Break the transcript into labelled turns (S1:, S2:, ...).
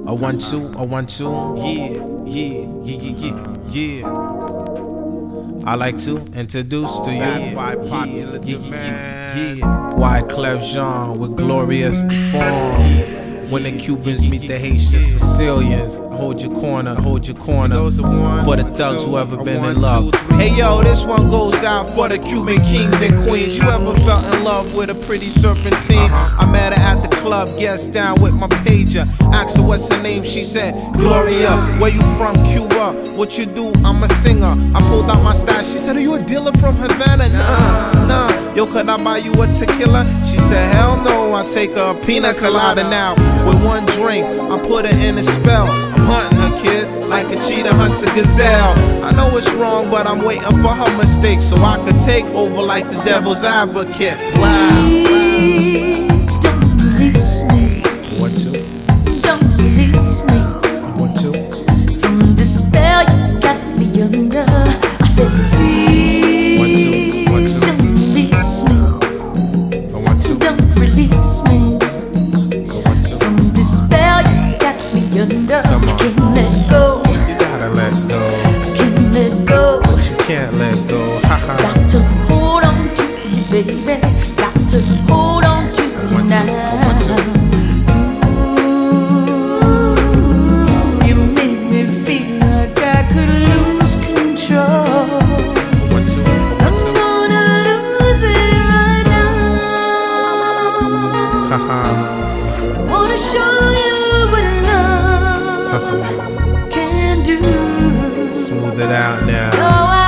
S1: A 1 2, a 1 2. Yeah. I like to introduce to you Wyclef Jean with Glorious Deformed. When the Cubans meet the Haitian Sicilians, hold your corner for the thugs who ever been in love. Hey yo, this one goes out for the Cuban kings and queens. You ever felt in love with a pretty serpentine? I met her at the club, guest down with my pager. Asked her what's her name, she said Gloria. Where you from? Cuba. What you do? I'm a singer. I pulled out my stash. She said, are you a dealer from Havana? Nah. Yo, could I buy you a tequila? She said, hell no. I take a pina colada now. With one drink, I put her in a spell. I'm hunting her, kid, like a cheetah hunts a gazelle. I know it's wrong, but I'm waiting for her mistake so I could take over like the devil's advocate.
S2: Please don't release me.
S1: 1 2.
S2: Don't release me
S1: 1 2.
S2: from this spell you got me under. I said, please
S1: 1 2.
S2: don't release me.
S1: 1 2.
S2: Don't release me from this spell you got me under.
S1: Come on.
S2: Can't let go.
S1: You gotta let go.
S2: Can't let go.
S1: But you can't let go.
S2: Got to hold on to you, baby. Got to hold on to you now. Ooh, you make me feel like I could lose control.
S1: 1 2.
S2: I'm gonna lose it right now. I wanna show you what love can do.
S1: Smooth it out now.
S2: Oh,